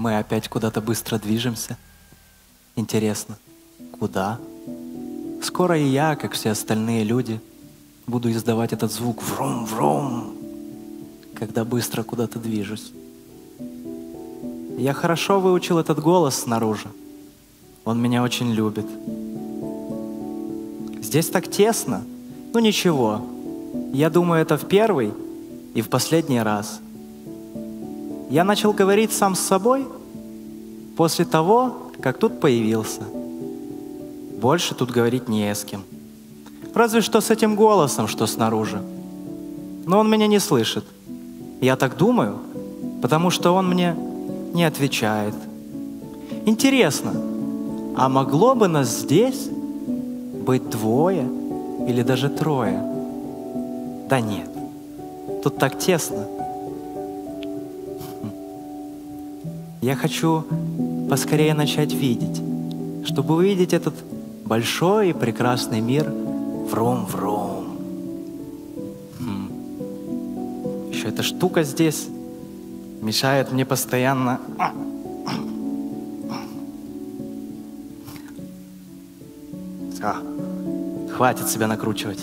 Мы опять куда-то быстро движемся. Интересно, куда? Скоро и я, как все остальные люди, буду издавать этот звук врум-врум, когда быстро куда-то движусь. Я хорошо выучил этот голос снаружи. Он меня очень любит. Здесь так тесно. Ну ничего. Я думаю, это в первый и в последний раз. Я начал говорить сам с собой после того, как тут появился. Больше тут говорить не с кем. Разве что с этим голосом, что снаружи. Но он меня не слышит. Я так думаю, потому что он мне не отвечает. Интересно, а могло бы нас здесь быть двое или даже трое? Да нет, тут так тесно. Я хочу поскорее начать видеть, чтобы увидеть этот большой и прекрасный мир врум-врум. Еще эта штука здесь мешает мне постоянно. Все, хватит себя накручивать.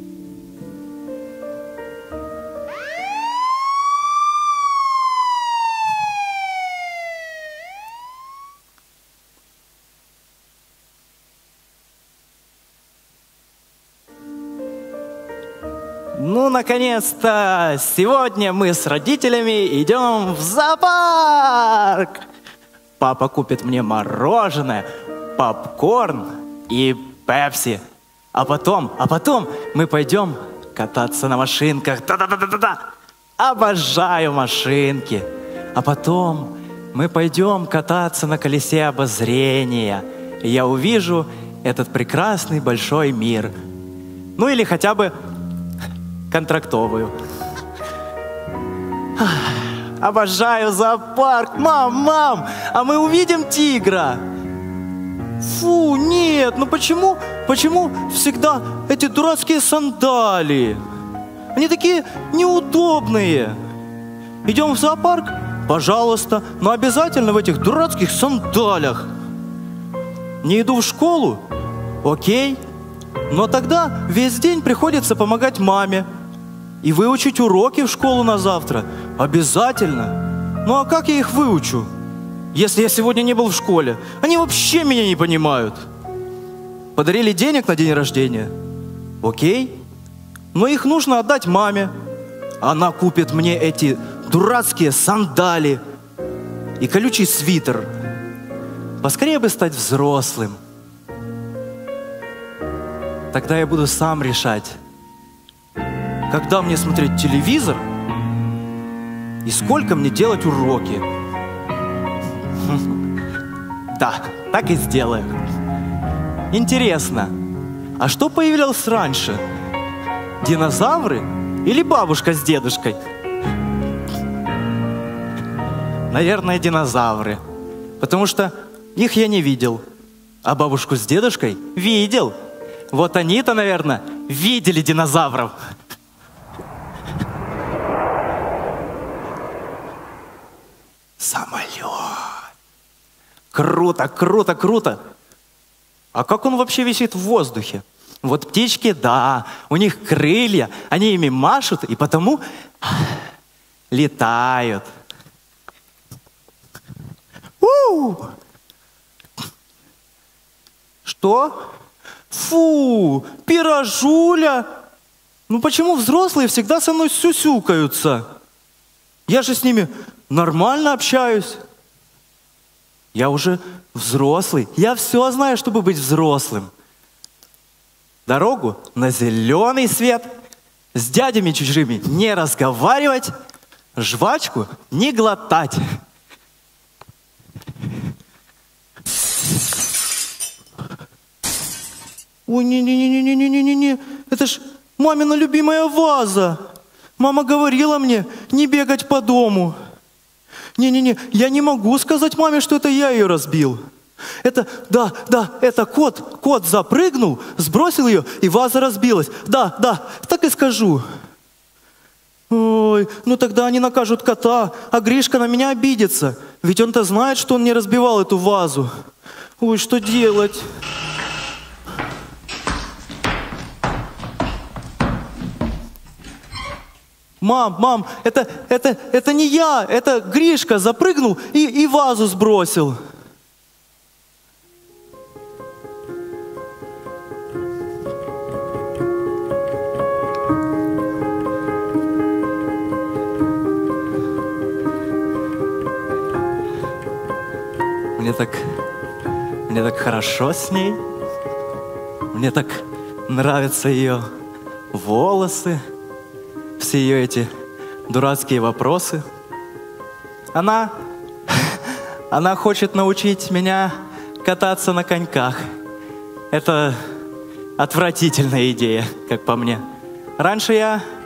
Ну, наконец-то! Сегодня мы с родителями идем в зоопарк! Папа купит мне мороженое, попкорн и пепси. А потом мы пойдем кататься на машинках. Да-да-да-да-да! Обожаю машинки! А потом мы пойдем кататься на колесе обозрения. И я увижу этот прекрасный большой мир. Ну или хотя бы контрактовую. Обожаю зоопарк. Мам, а мы увидим тигра? Фу, нет, ну почему всегда эти дурацкие сандалии? Они такие неудобные. Идем в зоопарк? Пожалуйста, но обязательно в этих дурацких сандалях. Не иду в школу? Окей. Но тогда весь день приходится помогать маме. И выучить уроки в школу на завтра обязательно. Ну а как я их выучу, если я сегодня не был в школе? Они вообще меня не понимают. Подарили денег на день рождения? Окей. Но их нужно отдать маме. Она купит мне эти дурацкие сандали и колючий свитер. Поскорее бы стать взрослым. Тогда я буду сам решать, когда мне смотреть телевизор и сколько мне делать уроки. Да, так и сделаю. Интересно, а что появилось раньше? Динозавры или бабушка с дедушкой? Наверное, динозавры. Потому что их я не видел. А бабушку с дедушкой видел. Вот они-то, наверное, видели динозавров. Самолет. Круто, круто, круто. А как он вообще висит в воздухе? Вот птички, да, у них крылья, они ими машут и потому летают. Что? Фу, пирожуля. Ну почему взрослые всегда со мной сюсюкаются? Я же с ними нормально общаюсь. Я уже взрослый. Я все знаю, чтобы быть взрослым. Дорогу на зеленый свет. С дядями чужими не разговаривать. Жвачку не глотать. Ой, не-не-не-не-не-не-не. Это ж мамина любимая ваза. Мама говорила мне не бегать по дому. Не-не-не, я не могу сказать маме, что это я ее разбил. Это, да, это кот запрыгнул, сбросил ее, и ваза разбилась. Да, так и скажу. Ой, ну тогда они накажут кота, а Гришка на меня обидится. Ведь он-то знает, что он не разбивал эту вазу. Ой, что делать? Мам, это не я, это Гришка запрыгнул и вазу сбросил. Мне так хорошо с ней. Мне так нравятся ее волосы, все ее эти дурацкие вопросы. Она хочет научить меня кататься на коньках. Это отвратительная идея, как по мне. Раньше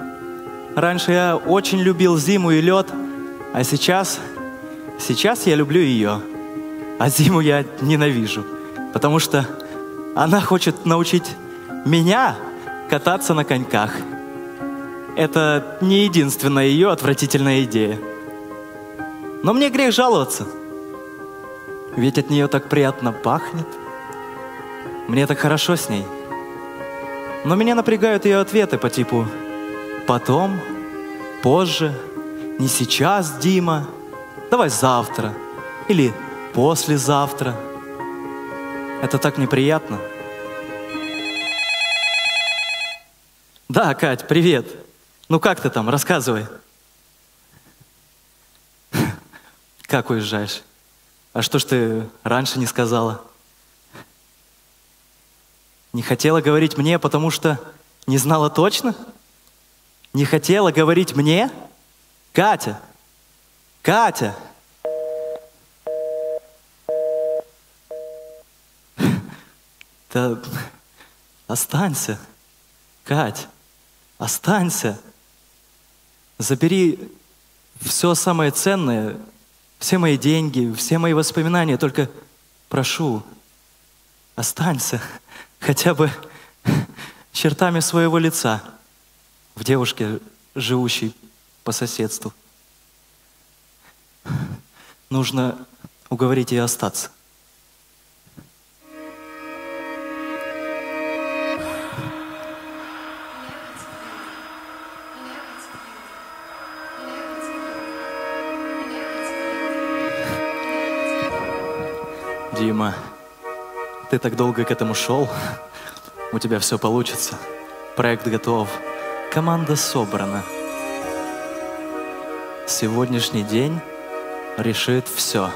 я очень любил зиму и лед, а сейчас я люблю ее. А зиму я ненавижу, потому что она хочет научить меня кататься на коньках. Это не единственная ее отвратительная идея. Но мне грех жаловаться, ведь от нее так приятно пахнет. Мне так хорошо с ней. Но меня напрягают ее ответы по типу «потом», «позже», «не сейчас, Дима», «давай завтра» или «послезавтра». Это так неприятно. Да, Кать, привет. Ну как ты там? Рассказывай. Как уезжаешь? А что ж ты раньше не сказала? Не хотела говорить мне, потому что не знала точно? Не хотела говорить мне? Катя! Катя! Да останься, Кать, останься. Забери все самое ценное, все мои деньги, все мои воспоминания, только прошу, останься хотя бы чертами своего лица в девушке, живущей по соседству. Нужно уговорить ее остаться. Дима, ты так долго к этому шел, у тебя все получится. Проект готов, команда собрана. Сегодняшний день решит все.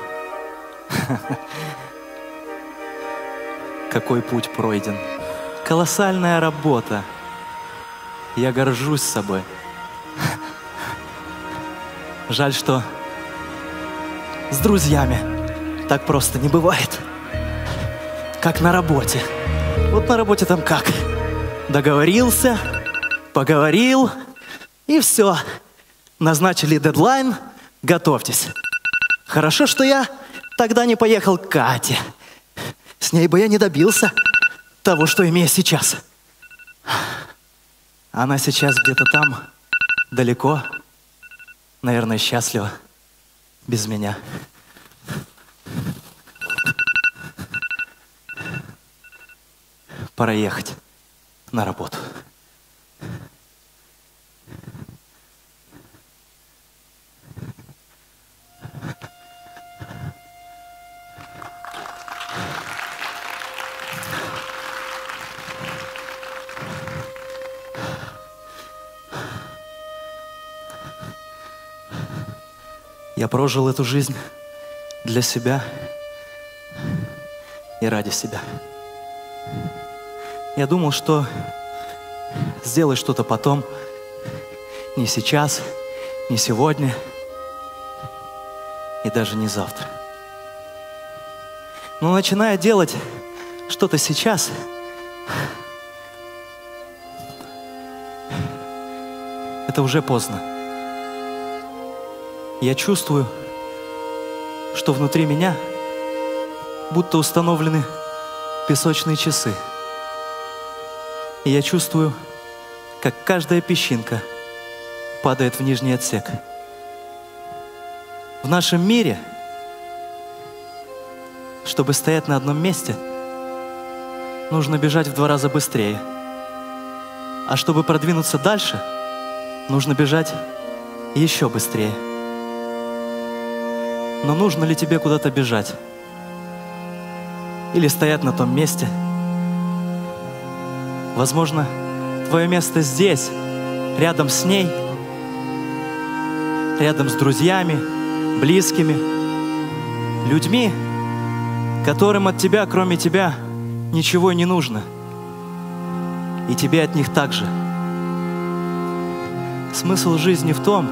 Какой путь пройден. Колоссальная работа. Я горжусь собой. Жаль, что с друзьями так просто не бывает. Как на работе. Вот на работе там как? Договорился, поговорил, и все. Назначили дедлайн, готовьтесь. Хорошо, что я тогда не поехал к Кате. С ней бы я не добился того, что имею сейчас. Она сейчас где-то там, далеко, наверное, счастлива без меня. Пора ехать на работу. Я прожил эту жизнь для себя и ради себя. Я думал, что сделаю что-то потом, не сейчас, не сегодня и даже не завтра. Но начиная делать что-то сейчас, это уже поздно. Я чувствую, что внутри меня будто установлены песочные часы. И я чувствую, как каждая песчинка падает в нижний отсек. В нашем мире чтобы стоять на одном месте, нужно бежать в 2 раза быстрее. А чтобы продвинуться дальше, нужно бежать еще быстрее. Но нужно ли тебе куда-то бежать? Или стоять на том месте? Возможно, твое место здесь, рядом с ней, рядом с друзьями, близкими, людьми, которым от тебя, кроме тебя, ничего не нужно. И тебе от них также. Смысл жизни в том,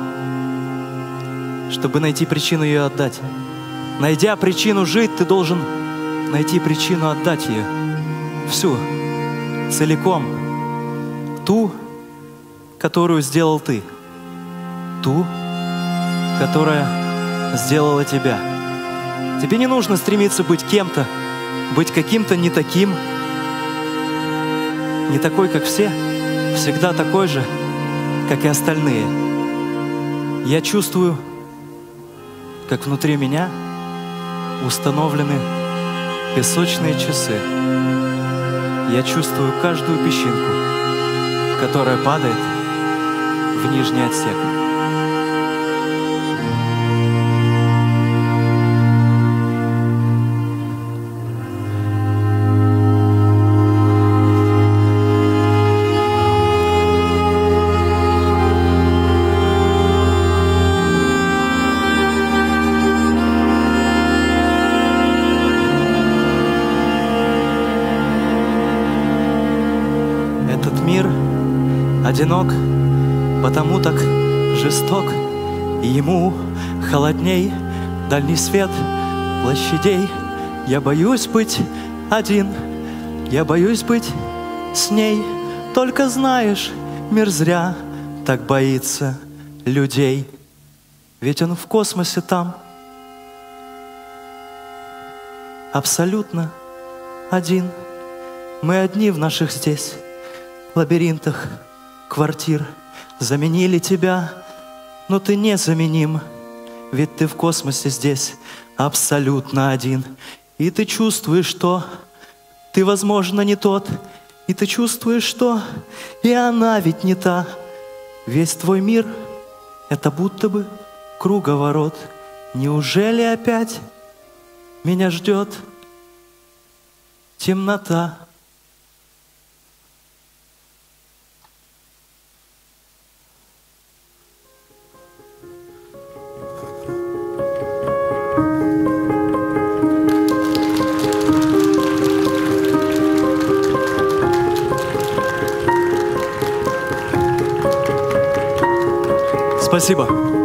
чтобы найти причину ее отдать. Найдя причину жить, ты должен найти причину отдать ее. Всю, целиком. Ту, которую сделал ты. Ту, которая сделала тебя. Тебе не нужно стремиться быть кем-то, быть каким-то не таким, не такой, как все, всегда такой же, как и остальные. Я чувствую, как внутри меня установлены песочные часы. Я чувствую каждую песчинку, которая падает в нижний отсек. Одинок, потому так жесток, и ему холодней дальний свет площадей. Я боюсь быть один, я боюсь быть с ней. Только знаешь, мир зря так боится людей, ведь он в космосе там, абсолютно один. Мы одни в наших здесь лабиринтах квартир. Заменили тебя, но ты незаменим, ведь ты в космосе здесь абсолютно один. И ты чувствуешь, что ты, возможно, не тот, и ты чувствуешь, что и она ведь не та. Весь твой мир — это будто бы круговорот. Неужели опять меня ждет темнота? Спасибо.